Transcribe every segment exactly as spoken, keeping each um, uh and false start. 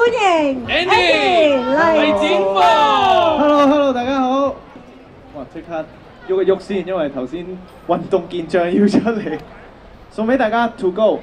歡迎 Andy 黎展鵬。 Hello Hello， 大家好。哇！即刻喐一喐先，因為頭先運動健將要出嚟，送俾大家 To Go。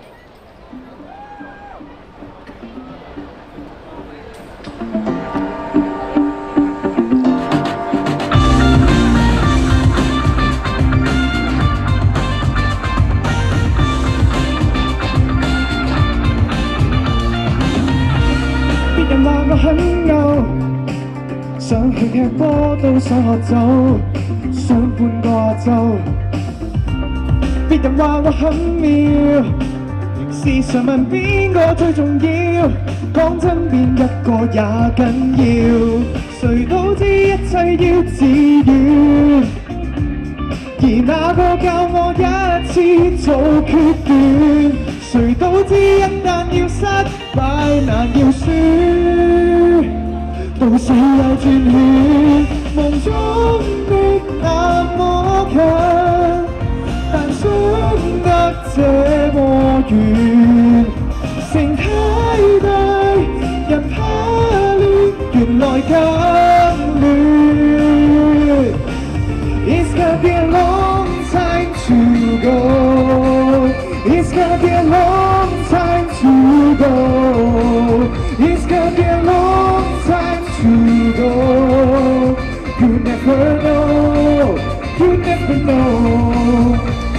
人話我很牛，想去踢波都想學走，想半個亞洲。別人話我很妙，時常問邊個最重要，講真邊一個也緊要，誰都知一切要自願，而那個教我一次做決斷，誰都知一旦要失敗難要輸，到世界轉圈，夢中的那麼近，但想得這麼遠，城太大，人怕亂，原來更亂。It's gonna be a long time to go. It's gonna be a long time to go. It's gonna be a long time to go. You never know, you never know.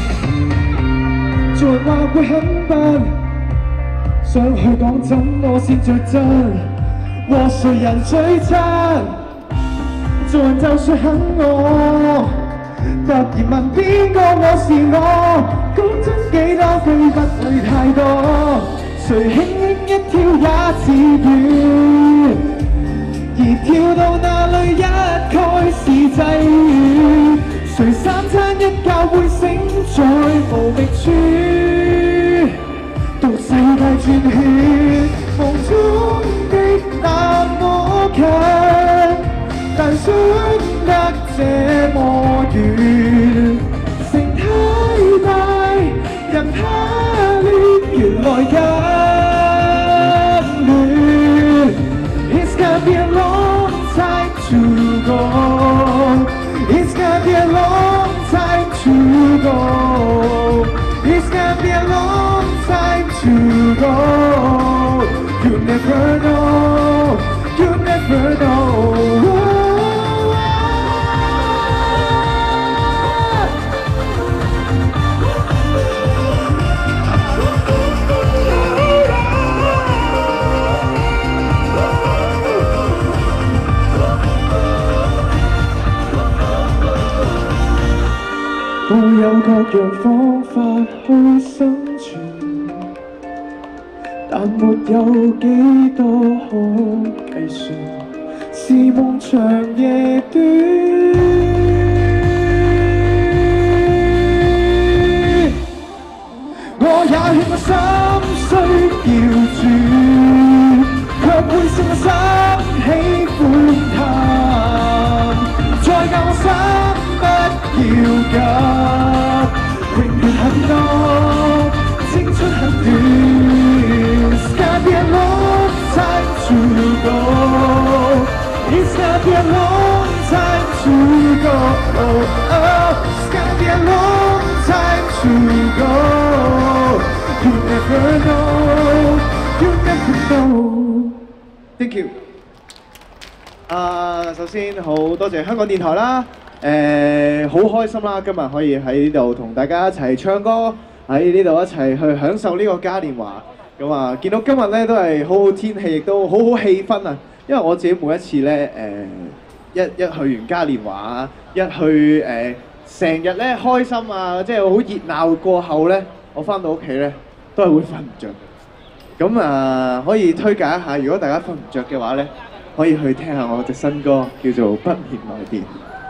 做人話會很笨，想去講怎我先最真，和誰人最親？做人就算很我，突然問邊個我是我，講真幾多句不會太多，誰輕輕一跳也自願，而跳到那裏一概是際遇，誰三餐一覺會醒在無覓處，到世界轉圈，夢中的那麼近，但想得這麼遠，城太大，人怕亂，原來更亂。It's gonna be a long time to go. It's gonna be a long time to go. It's gonna be a long time to go. You never know, you never know. 都有各樣方法去生存，但沒有幾多可計算，是夢長夜短。我也勸個心需要轉，卻會使我心喜歡談，再教我心不要急，永遠很多，青春很短。It's gonna be a long time to go. It's gonna be a long time to go. Oh, oh. It's gonna be a long time to go. You never know, you never know. Thank you。啊，首先好多謝香港電台啦。誒好開心啦！今日可以喺呢度同大家一齊唱歌，喺呢度一齊去享受呢個嘉年華。咁啊，見到今日咧都係好好天氣，亦都好好氣氛啊！因為我自己每一次咧誒、呃、一一去完嘉年華，一去誒成日咧開心啊，即係好熱鬧過後咧，我翻到屋企咧都係會瞓唔着。咁啊，可以推介一下，如果大家瞓唔着嘅話咧，可以去聽下我隻新歌，叫做《不眠來電》。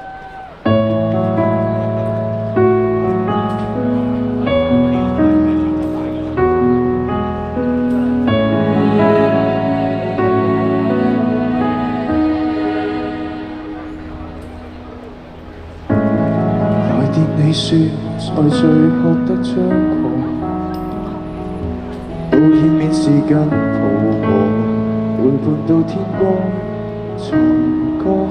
你説在最學得張狂，到見面時間抱我，會伴到天光重講。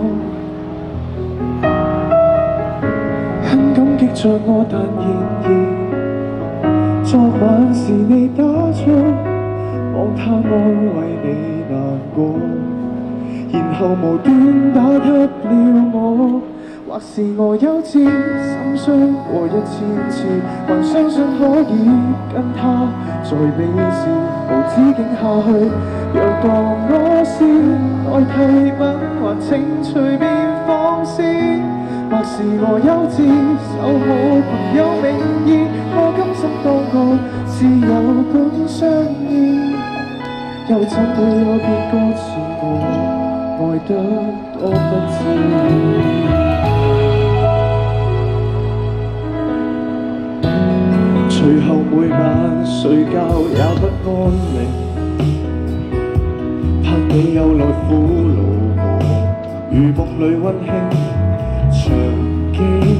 很感激在我，但然而昨晚是你打錯，望他安慰你難過，然後無端打給了我。或是我幼稚，心傷過一千次，還相信可以跟他再比試，無止境下去。若當我是代替吻，還請隨便放肆。或是我幼稚，守好朋友名義，我甘心當個自由本相依，又怎會有別個自我愛得多不智？隨後每晚睡覺也不安寧，怕你又來撫老我，如夢裏溫馨場景，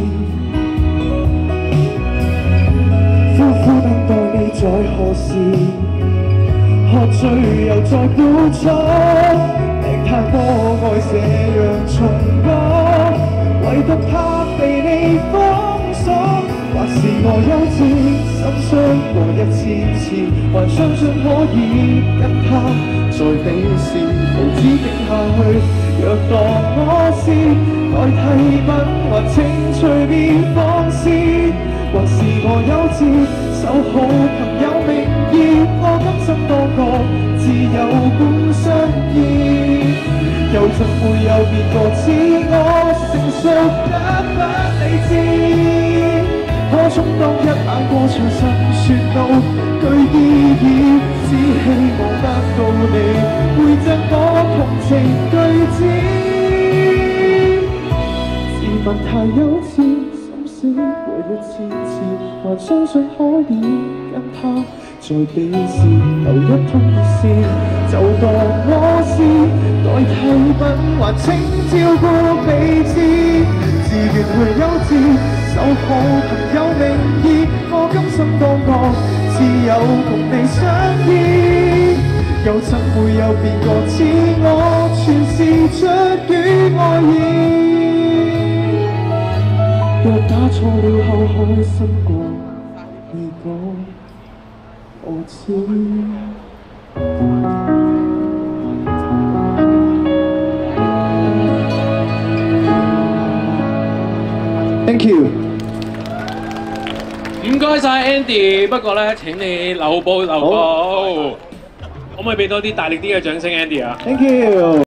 苦苦等待你在何時，喝醉又再鼓噪，命太多愛這樣重播，唯獨怕被你封鎖。或是我幼稚，心傷過一千次，還相信可以跟他再比試，無止境下去。若當我是代替吻，還請隨便放肆。或是我幼稚，守好朋友名義，我甘心當個自由本相依，又怎會有別個似我成熟得不理智？可充當一晚過場神説到具意義，只希望得到你回贈我同情句子。自問太幼稚，心死過一千次，還相信可以跟他再比試，留一通熱線，就當我是代替吻，還請照顧彼此。自願去幼稚，守好朋友名義，我甘心當個自由同你相依，又怎會有別個似我，全是出於愛意。若打錯了後開心過，你講我知。 Thank you， 唔該晒 Andy， 不過咧請你留步留步，可唔可以俾多啲大力啲嘅掌聲 Andy 啊 ？Thank you。